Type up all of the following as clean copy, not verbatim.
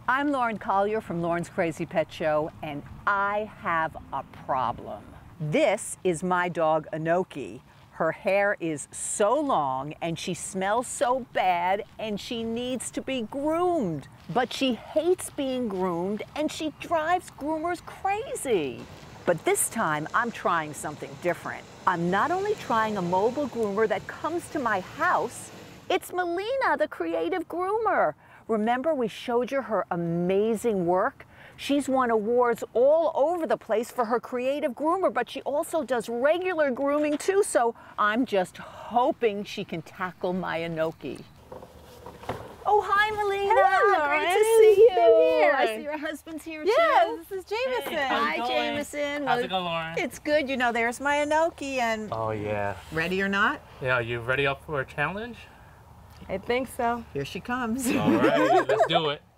I'm Lauren Collier from Lauren's Crazy Pet Show, and I have a problem. This is my dog, Enoki. Her hair is so long and she smells so bad and she needs to be groomed. But she hates being groomed and she drives groomers crazy. But this time I'm trying something different. I'm not only trying a mobile groomer that comes to my house, it's Melina, the creative groomer. Remember we showed you her amazing work? She's won awards all over the place for her creative groomer, but she also does regular grooming too, so I'm just hoping she can tackle my Enoki. Oh, hi, Melina. Hello, Great to see you. Here. I see your husband's here too. Yes, this is Jameson. Hey, how's Hi, it going? Jameson. How's it going, Lauren? It's good. You know, there's my Enoki, and Oh, yeah. ready or not, Yeah, are you ready up for a challenge? I think so. Here she comes. All right, let's do it.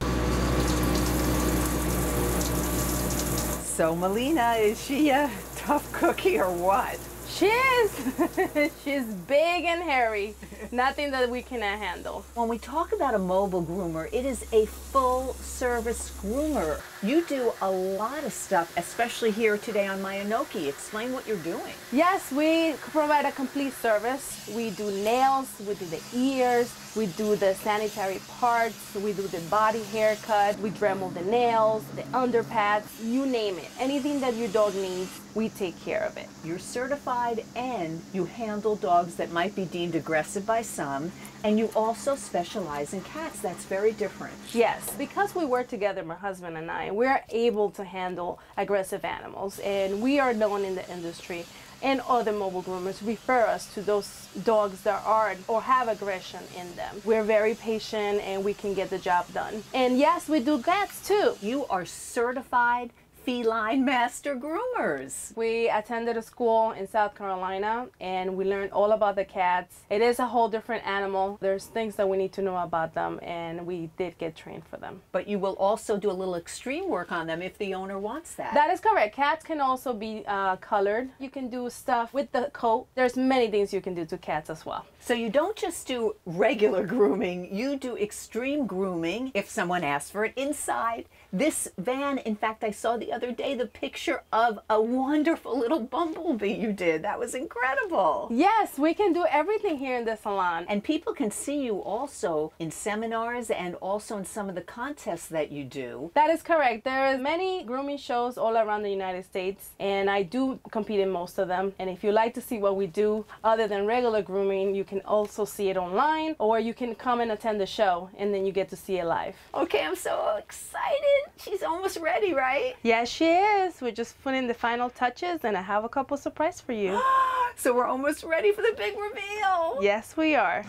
So, Melina, is she a tough cookie or what? She is. She's big and hairy. Nothing that we cannot handle. When we talk about a mobile groomer, it is a full-service groomer. You do a lot of stuff, especially here today on my Enoki. Explain what you're doing. Yes, we provide a complete service. We do nails, we do the ears, we do the sanitary parts, we do the body haircut, we Dremel the nails, the underpads, you name it. Anything that your dog needs, we take care of it. You're certified and you handle dogs that might be deemed aggressive by some, and you also specialize in cats. That's very different. Yes, because we work together, my husband and I, we're able to handle aggressive animals, and we are known in the industry, and other mobile groomers refer us to those dogs that are or have aggression in them. We're very patient and we can get the job done. And yes, we do cats too. You are certified feline master groomers. We attended a school in South Carolina and we learned all about the cats. It is a whole different animal. There's things that we need to know about them, and we did get trained for them. But you will also do a little extreme work on them if the owner wants that. That is correct. Cats can also be colored. You can do stuff with the coat. There's many things you can do to cats as well. So you don't just do regular grooming, you do extreme grooming if someone asks for it inside this van. In fact, I saw the other day the picture of a wonderful little bumblebee you did. That was incredible. Yes, we can do everything here in the salon. And people can see you also in seminars and also in some of the contests that you do. That is correct. There are many grooming shows all around the United States, and I do compete in most of them. And if you like to see what we do other than regular grooming, you can also see it online, or you can come and attend the show and then you get to see it live. Okay, I'm so excited. She's almost ready, right? Yes, she is. We're just putting the final touches, and I have a couple surprises for you. So we're almost ready for the big reveal. Yes, we are.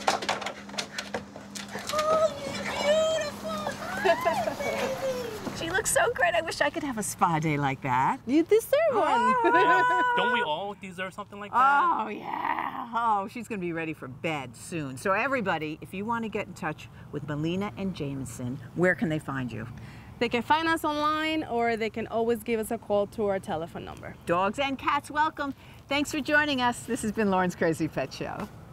Oh, you're beautiful. She looks so great. I wish I could have a spa day like that. You deserve one. Don't we all deserve something like that? Oh, yeah. Oh, she's going to be ready for bed soon. So everybody, if you want to get in touch with Melina and Jameson, where can they find you? They can find us online, or they can always give us a call to our telephone number. Dogs and cats, welcome. Thanks for joining us. This has been Lauren's Crazy Pet Show.